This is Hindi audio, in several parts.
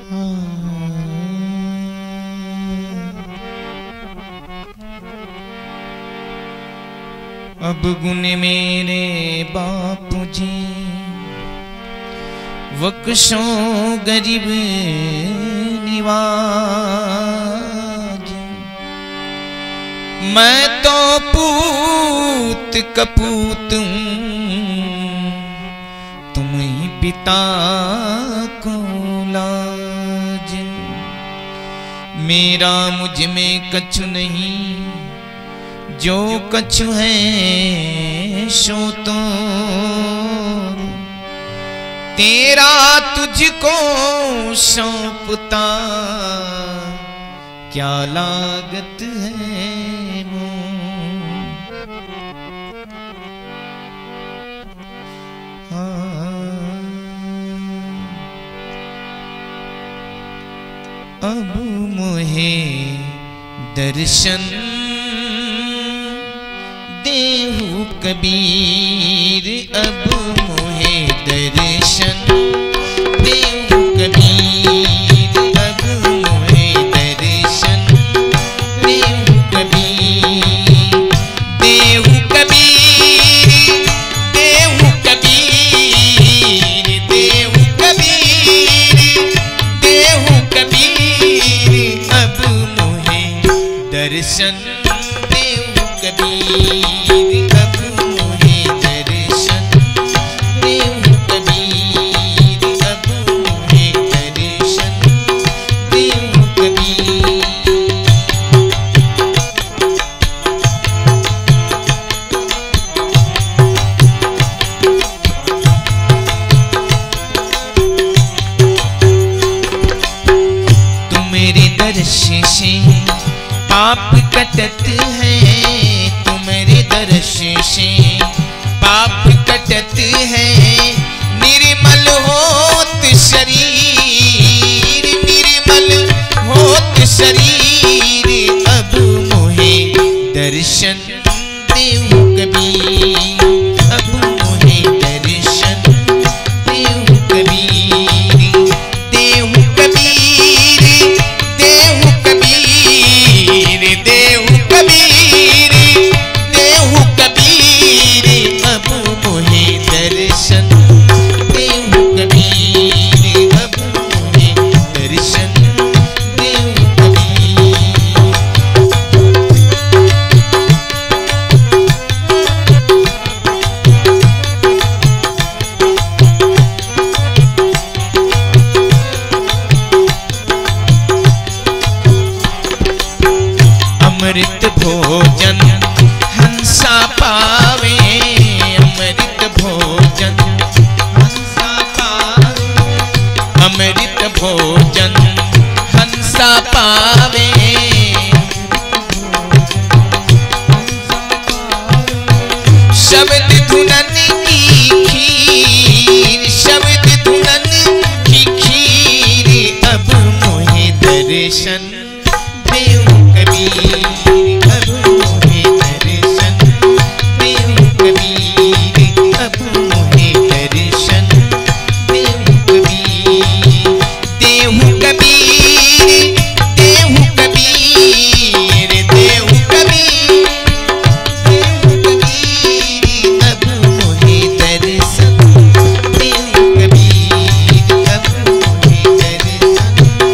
अब गुण मेरे बापू जी वक्शों गरीब निवाज, मैं तो पूत कपूत तुम ही पिता को लाज। मेरा मुझ में कछु नहीं, जो कछु है सो तो तेरा तुझको सौंपता, क्या लागत है अब मोहे दर्शन देहु कबीर, अब मोहे दर्शन देहु कबीर, अब मोहे दर्शन देहु कबीर। देहु कबीर देहु कबीर देहु कबीर देहु कबीर, अब मोहे दर्शन देहु कबीर, अब मोहे दर्शन देहु कबीर, अब मोहे दर्शन देहु कबीर। तुम्हारे दर्शन से पाप कटत है, तुम्हारे दर्शन से पाप कटत है, निर्मल होत शरीर, निर्मल होत शरीर, अब मोहे दर्शन देहु कबीर, अब मोहे दर्शन देहु कबीर। देहु कबीर देहु कबीर देहु कबीर देहु कबीर, अब मोहे दर्शन देहु कबीर, अब मोहे दर्शन देहु कबीर। अमृत भोजन हंसा पावे, अमृत भोजन हंसा पावे, अमृत भोजन हंसा पावे। शब्द धुनन की खीर, शब्द धुनन की खीर, अब मोहे दर्शन देहु कबीर, अब मोहे दर्शन देहु कबीर, अब मोहे दर्शन देहु कबीर। देहु कबीर देहु कबीर देहु कबीर देहु कबीर, अब मोहे दर्शन देहु कबीर, अब मोहे दर्शन।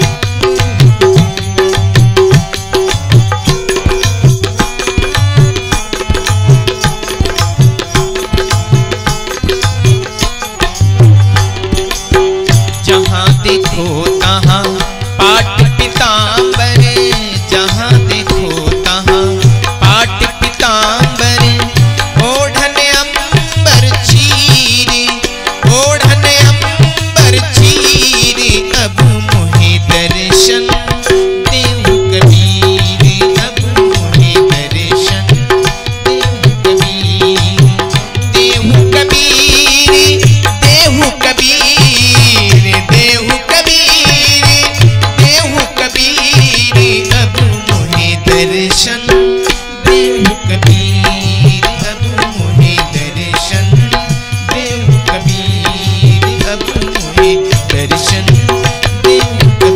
जहाँ देखो तहाँ पाठ पीताम्बर, जहाँ देखो तहाँ पाठ पीताम्बर, ओढ़न अंबर चीर, ओढ़न अंबर चीर, अब मोहे दर्शन देहु कबीर, अब मोहे दर्शन देहु कबीर। देहु कबीर देहु कबीर देहु कबीर देहु कबीर, अब मोहे दर्शन देहु कबीर, अब मोहे दर्शन देहु कबीर, अब मोहे दर्शन देहु कबीर।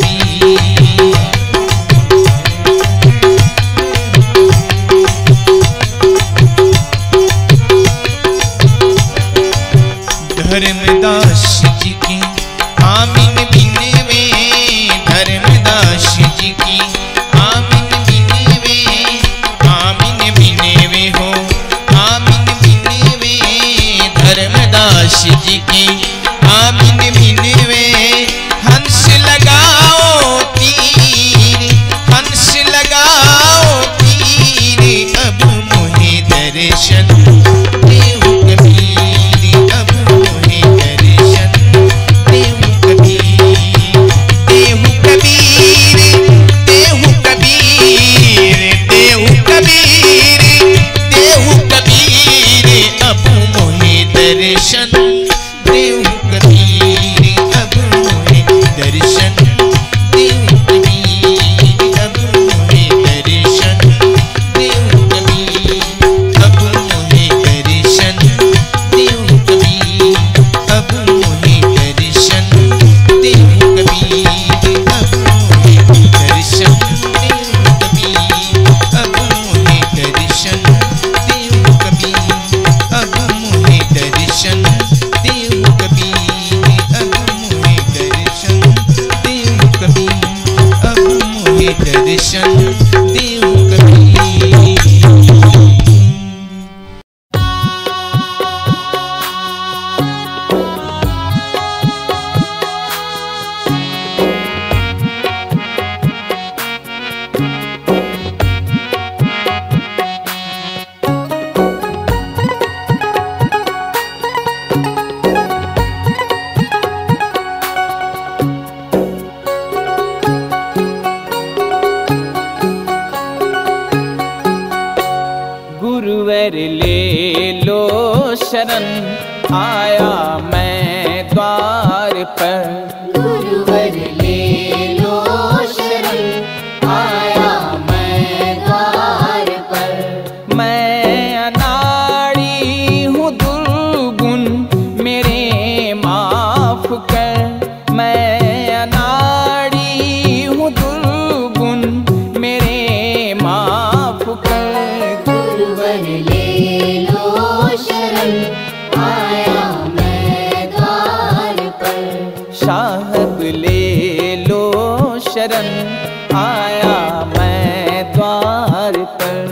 दर्शन देव कभी। गुरुवर ले लो शरण, आया मैं द्वार पर। गुरुवर ले लो शरण, आया मैं द्वार पर। मैं अनाड़ी हूँ दुर्गुण, मेरे माफ कर। मैं अनाड़ी हूँ दुर्गुण, मेरे माफ कर। गुरुवर ले लो शरण, आया मैं द्वार पर। साहब ले लो शरण, आया मैं द्वार पर।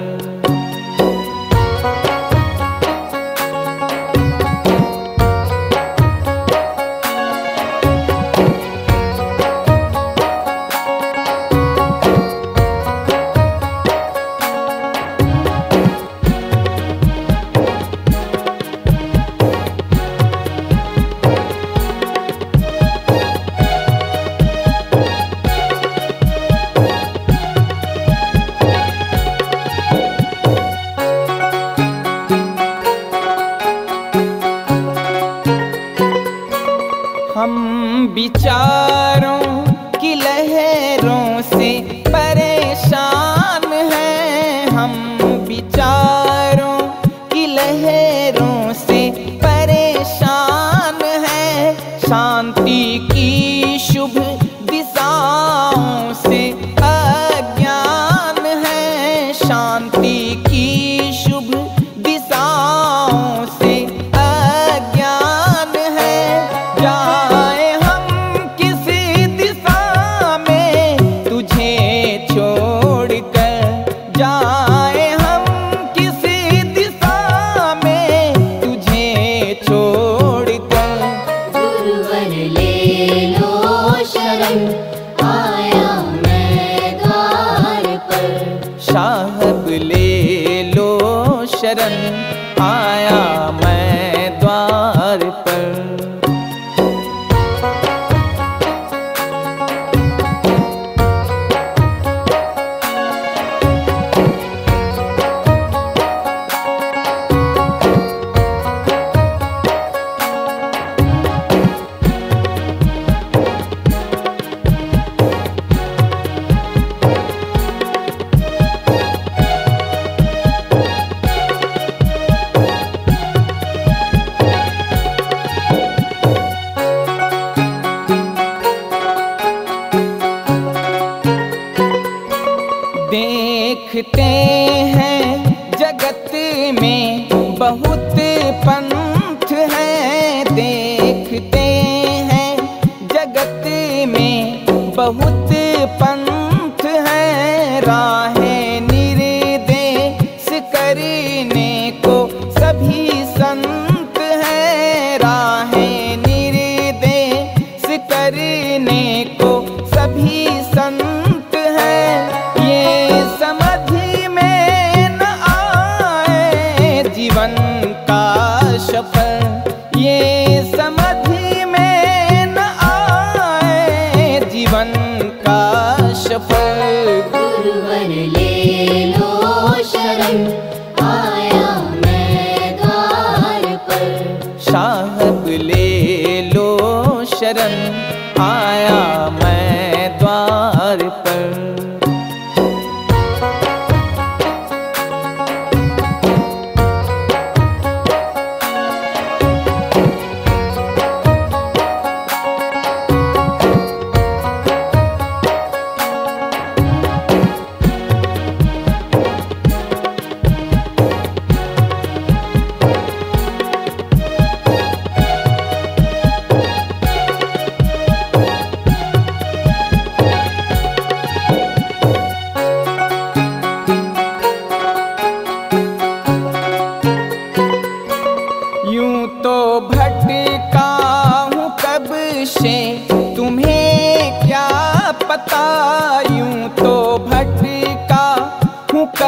हम विचारों की लहरों से परेशान हैं। हम विचारों की लहरों से परेशान हैं। शांति की शुभ दिशाओं से अज्ञान है। शांति की शुभ दिशाओं से अज्ञान है। जाए हम किसी दिशा में तुझे छोड़कर, जाए हम किसी दिशा में तुझे छोड़कर। गुरुवर ले लो शरण, आया मैं द्वार पर। साहब ले लो शरण, आया मैं द्वार पर। देखते हैं जगत में बहुत पंथ है। देखते हैं जगत में बहुत पंथ है। राहें निर्देश करने को सभी संत हैं। राहें निर्देश करने को सभी संत हैं। ये समझ में न आए जीवन का सफर। ये समझ में न आए जीवन का सफर। गुरुवर ले लो शरण, आया मैं द्वार पर। साहब ले लो शरण, आया मैं द्वार पर।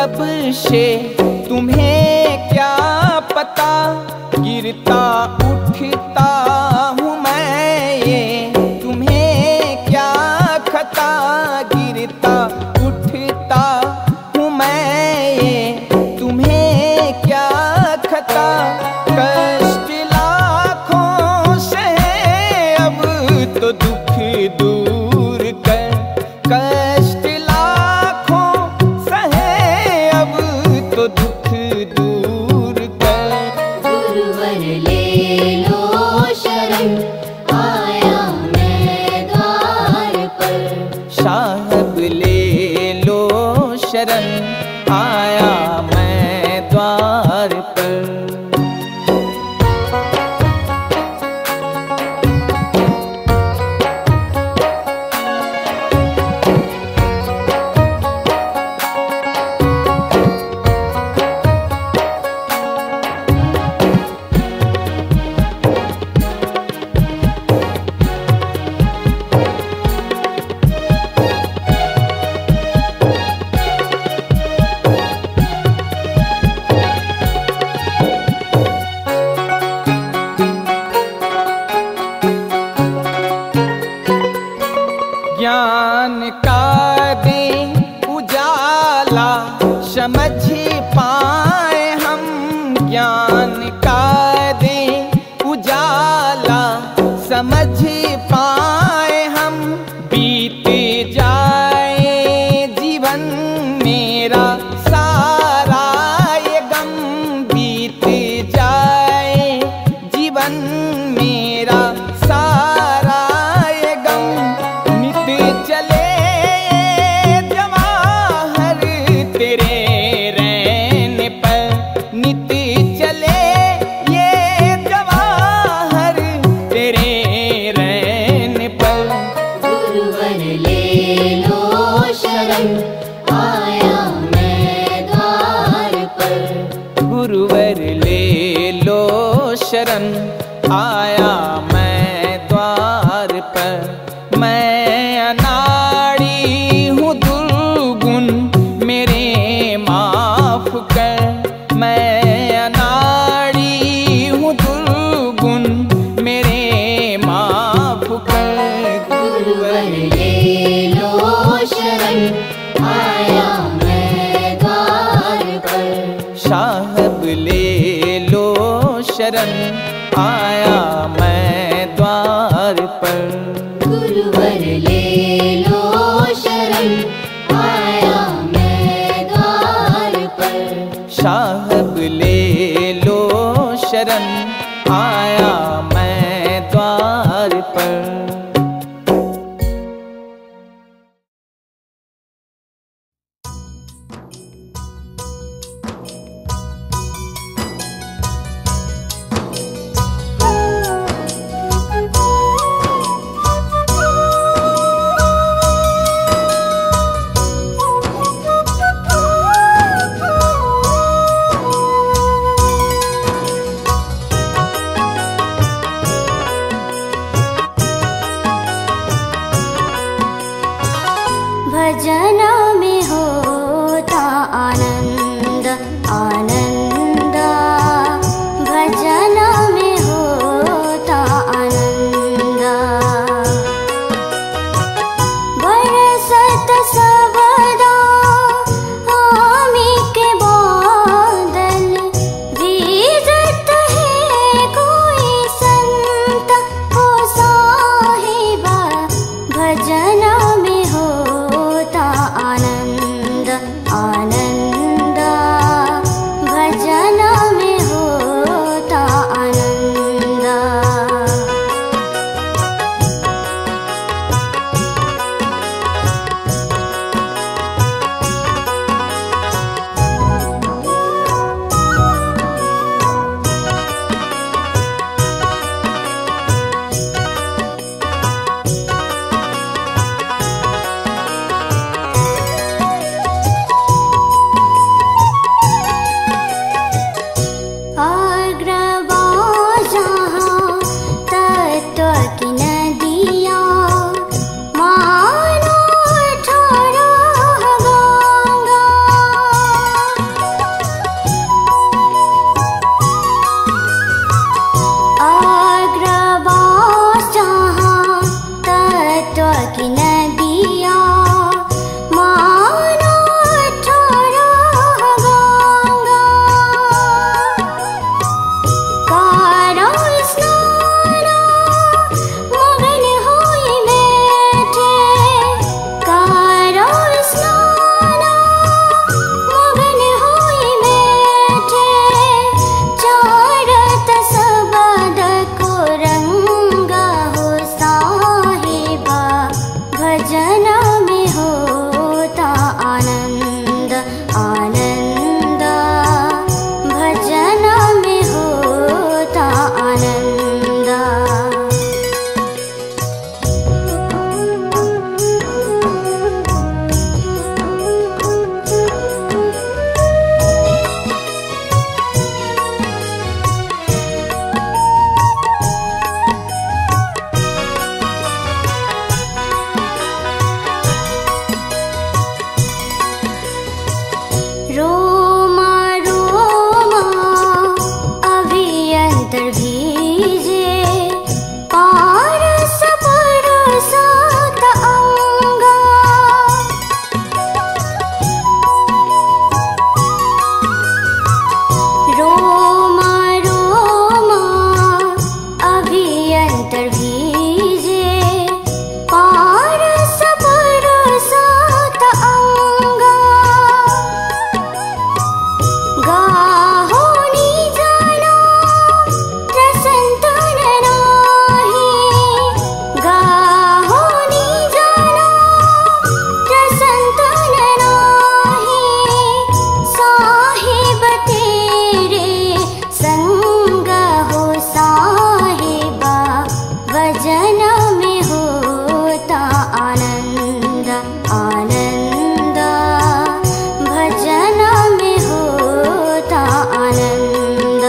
कब से तुम्हें क्या पता, गिरता उठता हूँ मैं, ये तुम्हें क्या खता, गिरता उठता हूँ मैं, ये तुम्हें क्या खता। कष्ट लाखों से अब तो दुख दूर कर, कष्ट लाखों सहे अब तो दुख दूर कर। गुरुवर ले लो शरण, आया मैं द्वार पर। साहब ले लो शरण, आया मैं द्वार पर। ज्ञान का दे उजाला समझ पाए हम, ज्ञान का दे उजाला समझ पाए हम। बीत जाए जीवन मेरा सारा ये गम, बीत जाए जीवन मेरा सारा ये गम। चले जवाहर तेरे रहने पर, नित चले ये जवाहर तेरे रहने पर। गुरुवर ले लो शरण, आया मैं द्वार पर। गुरुवर ले लो शरण, आया मैं द्वार पर। मैं अनाड़ी हूँ दुर्गुण मेरे माफ कर, मैं अनाड़ी हूँ दुर्गुण मेरे माफ कर। गुरुवर ले लो शरण, आया मैं द्वार पर। साहब ले लो शरण, आया मैं द्वार पर। गुरुवर ले लो शरण, आया मैं द्वार पर। साहब ले लो शरण, आया मैं द्वार पर। भजन में होता आनंद आनंद, भजन में होता आनंद। बरसत सबदा आमी के बादल, दीजत है कोई संत हो साहिबा। भजन में होता की नदिया मानो अठारह गंगा कारो स्नाना मगन होई बैठे कारो स्नाना मगन होई बैठे चारत सबद को रंगा हो साहिबा भजन में होता आनंद आनंद भजन में होता आनंद। रोमा रोमा अभियंतर भीजे पारस परसात अंगा रोमा रोमा अभियंतर भीजे पारस परसात अंगा गाहो निजानो प्रसंतन नाही गाहो निजानो प्रसंतन नाही साहिब तेरे संग हो साहिबा भजन में होता आनंद आनंद भजन में होता आनंद।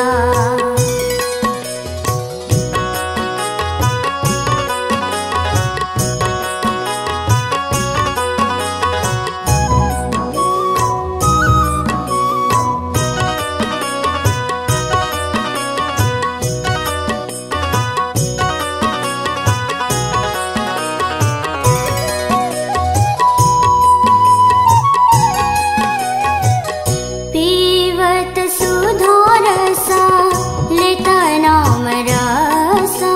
पीवत सुधा रसा लेता नाम रसा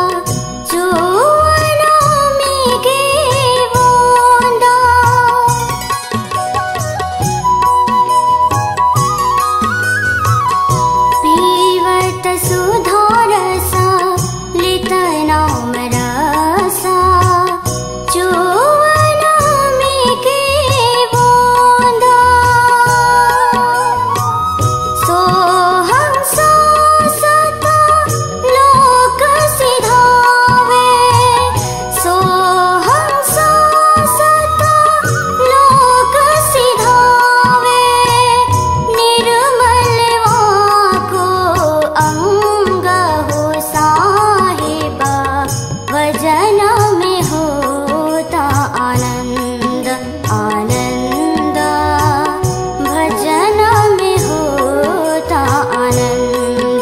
चुवना में के वोंदा पीवत सुधा रसा लेता नाम रसा चुवना में के वोंदा सोहं सासता लोक सिधावे सोहं सासता लोक सिधावे निर्मल वाको अंग हो साहिबा भजन में होता आनंद आनंद भजन में होता आनंद।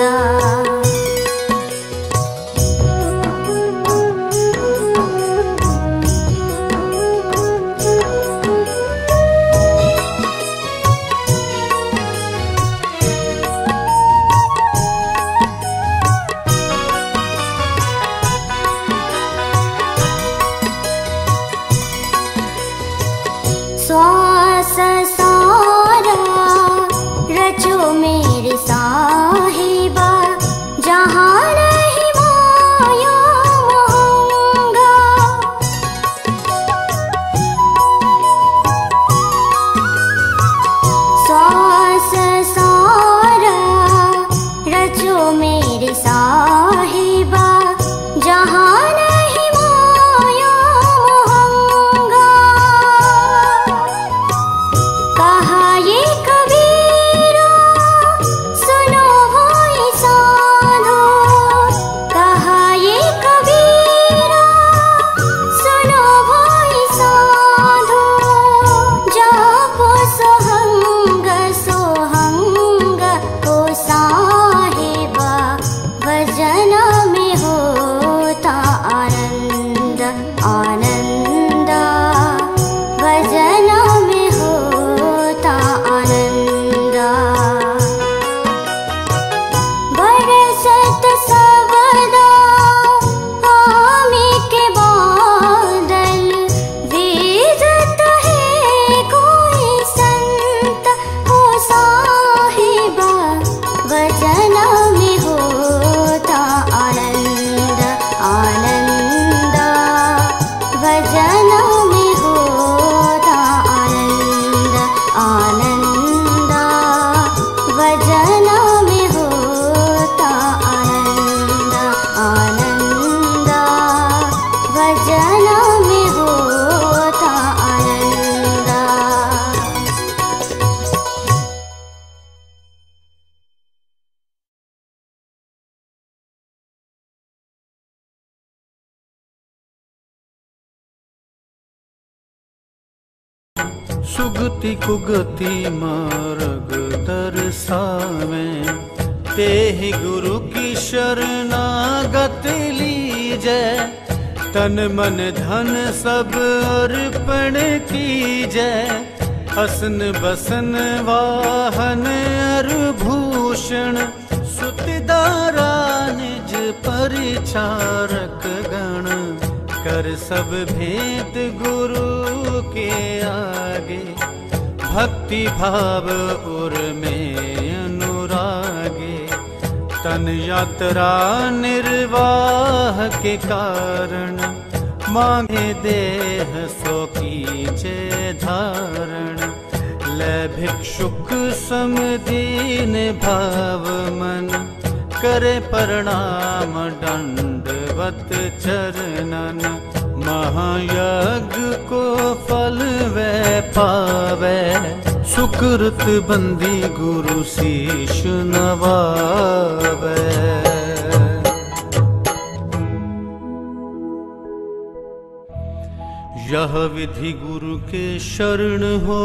श्वास सारा रचो मेरे साहिबा जहाँ नहीं माया मोहंगा श्वास सारा रचो मेरे साहिबा जहाँ नहीं माया मोहंगा सुगति कुगति मार्ग दर्शावें, तेहि गुरु की शरणागत लीजै। तन मन धन सब अर्पण कीजै, असन बसन वाहन अर भूषण। सुतिदारा निज परिचारक गण, कर सब भेंट गुरु के आगे। भक्ति भाव उर में अनुरागे, तन यात्रा निर्वाह के कारण। मांगे देह सो कीजे धारण, ले भिक्षुक समदीन भाव मन। करे प्रणाम दंडवत चरणन, महायज्ञ को फल वै पावै। सुकृत बंदी गुरु शीश नवावै। यह विधि गुरु के शरण हो,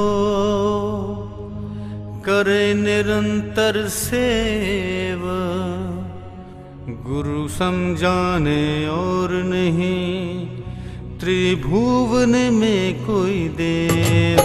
करे निरंतर सेवा। गुरु समझाने और नहीं, त्रिभुवन में कोई देव।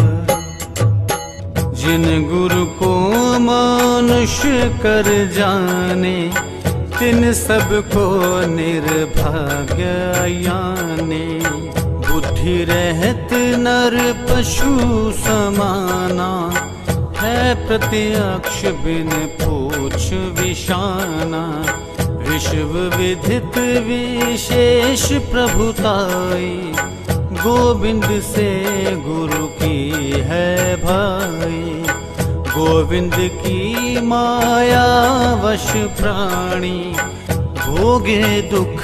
जिन गुरु को मनुष्य कर जाने, तिन सबको निर्भाग्य याने। बुद्धि रहत नर पशु समाना, है प्रत्यक्ष बिन पूछ विशाना। विश्व विदित विशेष प्रभुताई, गोविंद से गुरु की है भाई। गोविंद की माया वश प्राणी, भोगे दुख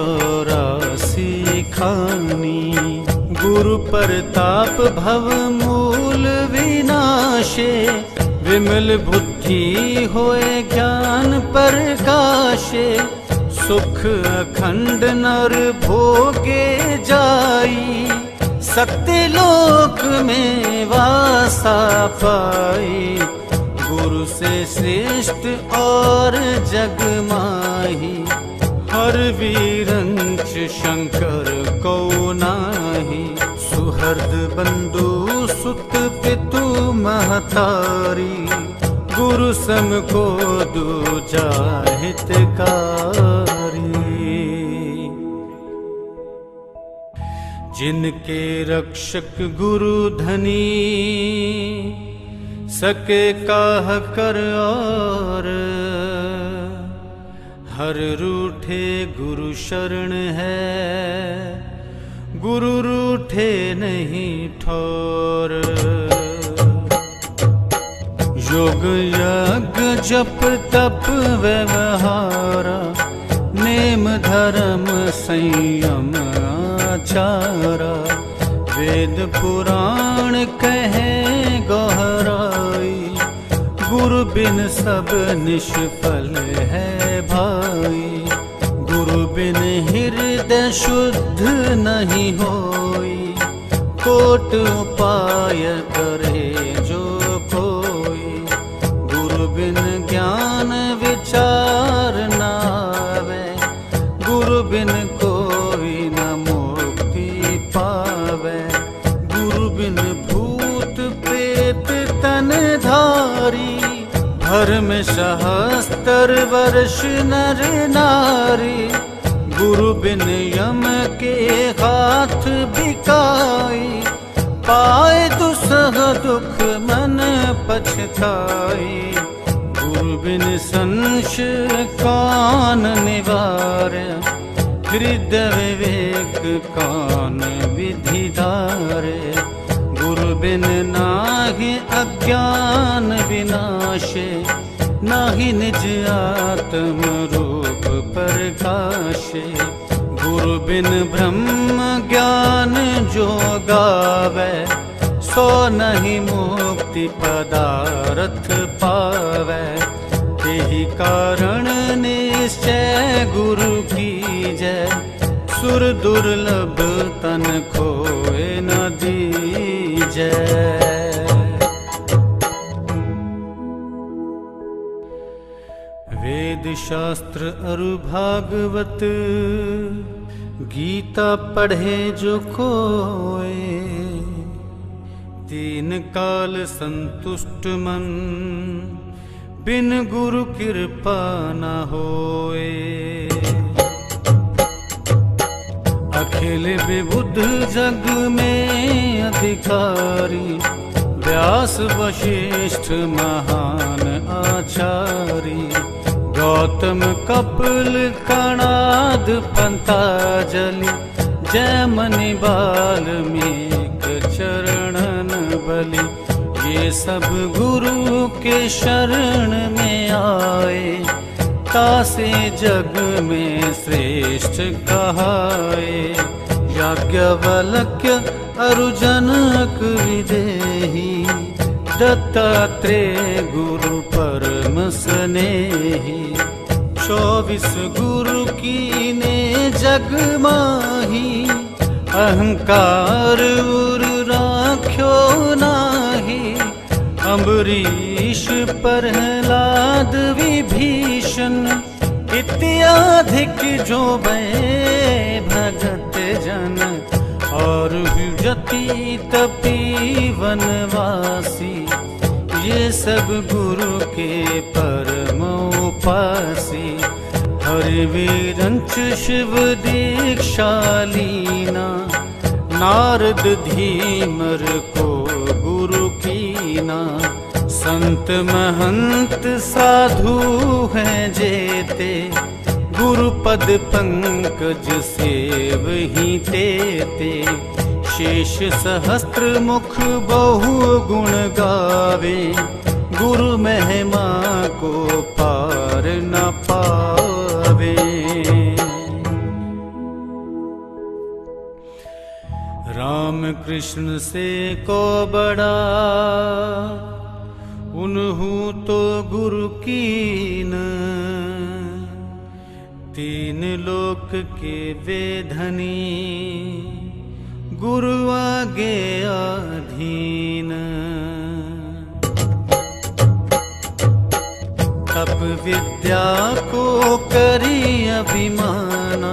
84 खानी। गुरु प्रताप भव मूल विनाशे, विमल बुद्धि होए ज्ञान प्रकाशे। सुख अखंड नर भोगे जाई, सत्यलोक में वासा पाई। गुरु से श्रेष्ठ और जग माही, हर वीरंच शंकर को नाही। सुहृद बंधु सुत पितु महतारी, गुरु सम को दूजा हितकारी। जिनके रक्षक गुरु धनी, सके काह कर और। हर रूठे गुरु शरण है, गुरु रूठे नहीं ठोर। योग यज्ञ जप तप व्यवहारा, नेम धर्म संयम आचारा। वेद पुराण कहे गहराई, गुरु बिन सब निष्फल है भाई। गुरु बिन हृदय शुद्ध नहीं होई, कोट उपाय करे जो कोई। गुरु बिन ज्ञान विचार न आवे, गुरु बिन कोई न मुक्ति पावे। गुरु बिन भूत प्रेत तन धारी, धर्म सहस्त्र वर्ष नर नारी। गुरु बिन यम के हाथ बिकाई, पाए दुसह दुख मन पछताई। गुरु बिन संशय कान निवार, हृदय विवेक कान विधिधारे। गुरु बिन नाहि अज्ञान विनाशे, नाहि निज आत्म रूप प्रकाशे। गुरु बिन ब्रह्म ज्ञान जो गावे, सो नहीं मुक्ति पदारथ पावे। यही कारण निश्चय गुरु की जय, सुर दुर्लभ तन खोए न दीजै। शास्त्र अरु भागवत गीता पढ़े जो कोय, तीन काल संतुष्ट मन बिन गुरु कृपा न होए। अखिल विबुध जग में अधिकारी, व्यास वशिष्ठ महान आचारी, गौतम कपिल कणाद पंताजलि, जयमनि वाल्मीक चरणन बलि। ये सब गुरु के शरण में आए, तासे जग में श्रेष्ठ कहाए। याज्ञवल्क्य अरु जनक विदेही, दत्तात्रेय गुरु परम स्नेही। 24 गुरु कीने जग माही, अहंकार उर राख्यो नाही। अम्बरीश प्रहलाद विभीषण, इत्याधिक जो भय भगत जन। और जति तपी वनवासी, ये सब गुरु के परम उपासी। हरिवीरंच शिव दीक्षा लीना, नारद धीमर को गुरु कीना। संत महंत साधु हैं जेते, गुरु पद पंकज सेव ही तेते। शेष सहस्त्र मुख बहु गुण गावे, गुरु महिमा को पार न पावे। राम कृष्ण से को बड़ा, उन्हु तो गुरु कीन। तीन लोक के वेधनी, गुरु आगे अधीन। तप विद्या को करी अभिमाना,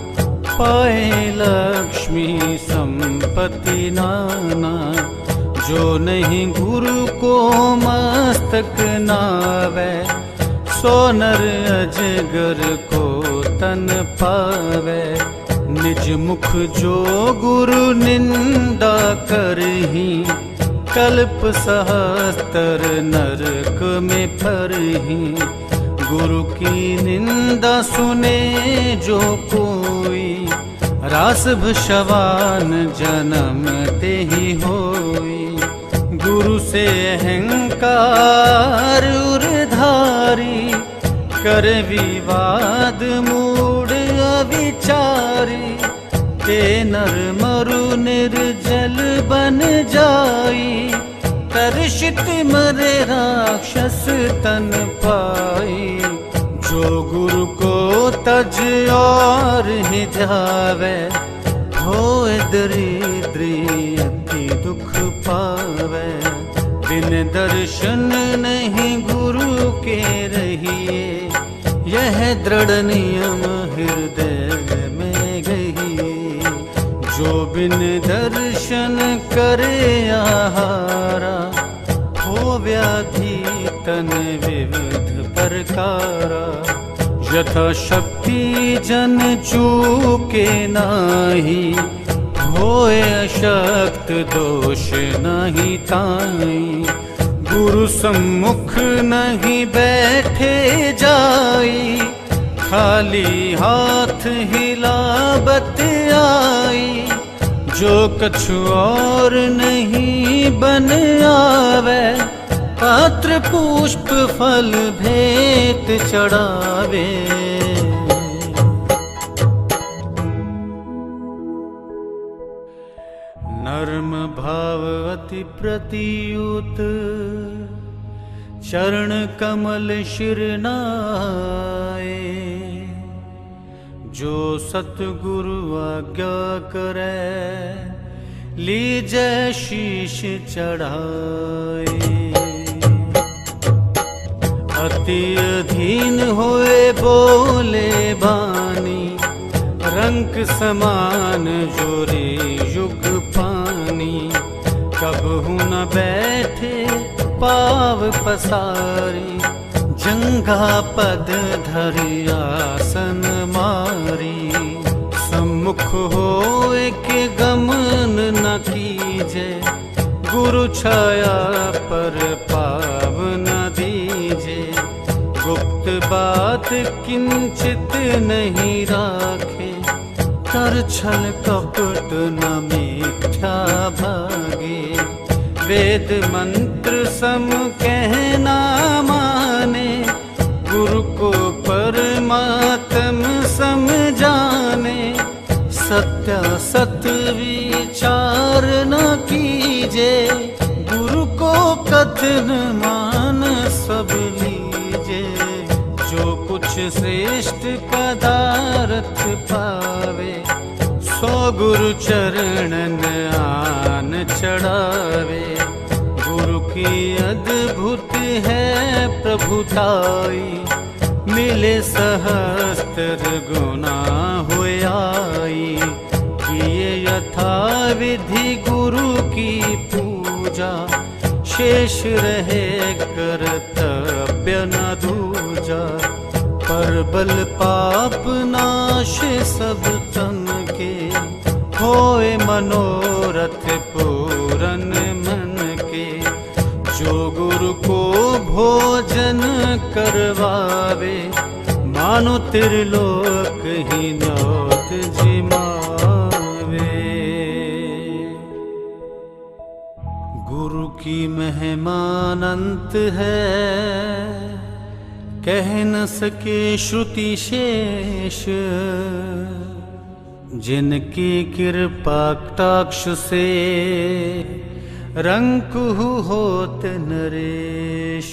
पाए लक्ष्मी संपत्ति नाना। जो नहीं गुरु को मस्तक नावे, सो नर अजगर को तन पावे। निज मुख जो गुरु निंदा करही, कल्प सहस्तर नरक में फरही। गुरु की निंदा सुने जो कोई, रास भशवान जन्म ते ही होई। गुरु से अहंकार उर्धारी, कर विवाद मूढ़ अविचारी। ते नर मरु निर्जल बन जाई, तरषित मरे राक्षस तन पाई। जो गुरु को तज और ही ध्यावे, होए दरिद्री अति दुख पावे। बिन दर्शन नहीं गुरु के रहिए, यह दृढ़ नियम हृदय में गहिए। जो बिन दर्शन करे आहारा, हो व्याधि तन विविध प्रकारा। यथा शक्ति जन चूके नाही, होए अशक्त दोष नहीं ताई। गुरु सम्मुख नहीं बैठे जाई, खाली हाथ हिलावत आई। जो कछु और नहीं बन आवे, पात्र पुष्प फल भेंट चढ़ावे। नर्म भाव अति प्रतियुत, चरण कमल शिर नाए। जो सतगुरु आज्ञा करे, लीजै शीश चढ़ाए। अति अधीन होए बोले बानी, रंक समान जोरे युग पानी। कबहु न बैठे पाव पसारी, जंघा पद धरि आसन मारी। सम्मुख होए के गमन न कीजे, गुरु छाया पर पाव न दीजे। गुप्त बात किंचित नहीं राखे, कर छल कपट न मिथ्या भागे। वेद मंत्र सम कहना माने, गुरु को परमात्म समझाने। सत्यासत विचार न कीजे, गुरु को कथन मान सब लीजे। जो कुछ श्रेष्ठ पदार्थ पावे, सो गुरु चरणन आन चढ़ावे। गुरु की अद्भुत है प्रभुताई, मिले सहस्त्र गुना हुए आई। किए यथा विधि गुरु की पूजा, शेष रहे कर्तव्य न दूजा। पर बल पाप नाश सब तन के, होए मनोरथ पूरन मन के। जो गुरु को भोजन करवावे, मानो त्रिलोक ही न्योत जिमावे। गुरु की महिमा अनंत है, कह न सके श्रुति शेष। जिनकी कृपा कटाक्ष से, रंक होत नरेश।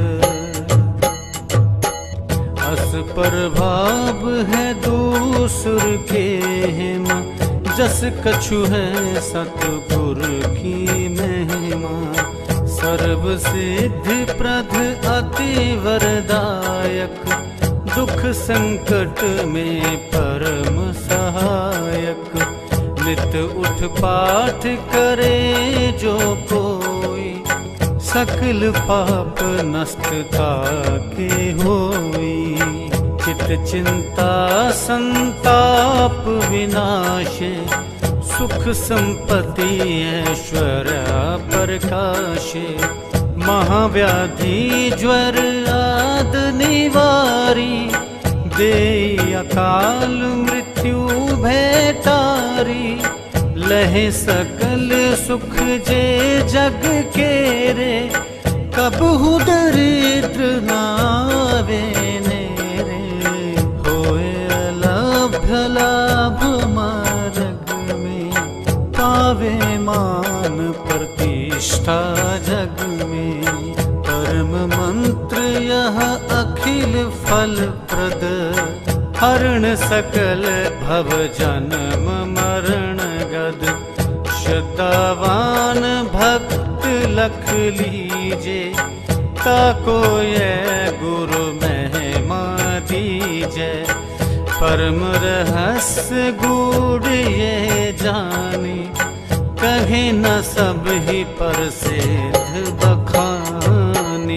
अस पर भाव है दूसर के हिम, जस कछु है सतगुर की महिमा। सर्व सिद्धि प्रद अति वरदायक, दुख संकट में परम सहायक। नित उठ पाठ करे जो कोई, सकल पाप नष्टता के होई। चित चिंता संताप विनाशे, सुख संपत्ति ऐश्वर्य प्रकाशे। महाव्याधि ज्वर आद निवारी, दे अकाल मृत्यु भेटारी। लहे सकल सुख जे जग के रे, कबहु दरिद्र नावे नेरे। होए अलभ्य लाभ मार्ग में, पावे मान प्रतिष्ठा जग में। परम मंत्र यह अखिल फल प्रद, हरण सकल भव जन्म मरण गद। श्रद्धावान भक्त लख लीजे, ताको ये गुरु महिमा दीजे। परम रहस्य गूढ़ ये जानी, कहे न सब ही प्रसिद्ध बखानी।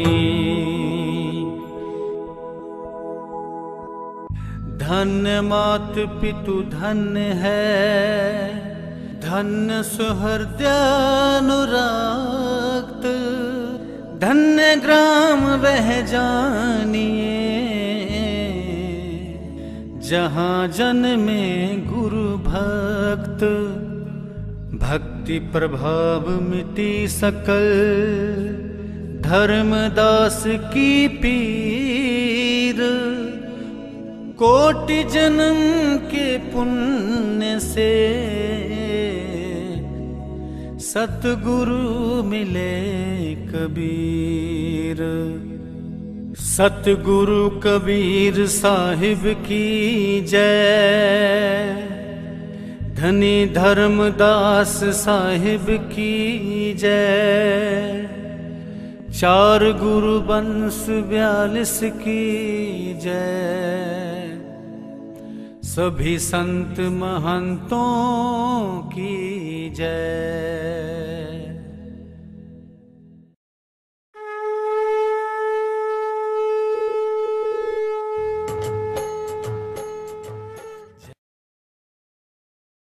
धन्य मात पितु धन्य है, धन्य सुहृदय अनुरक्त। धन्य ग्राम वह जानिए, जहाँ जन्मे गुरु भक्त। भक्ति प्रभाव मिटी सकल, धर्मदास की पीर। कोटि जन्म के पुण्य से, सतगुरु मिले कबीर। सतगुरु कबीर साहिब की जय। धनी धर्मदास साहिब की जय। चार गुरु वंश 42 की जय। सभी संत महंतों की जय।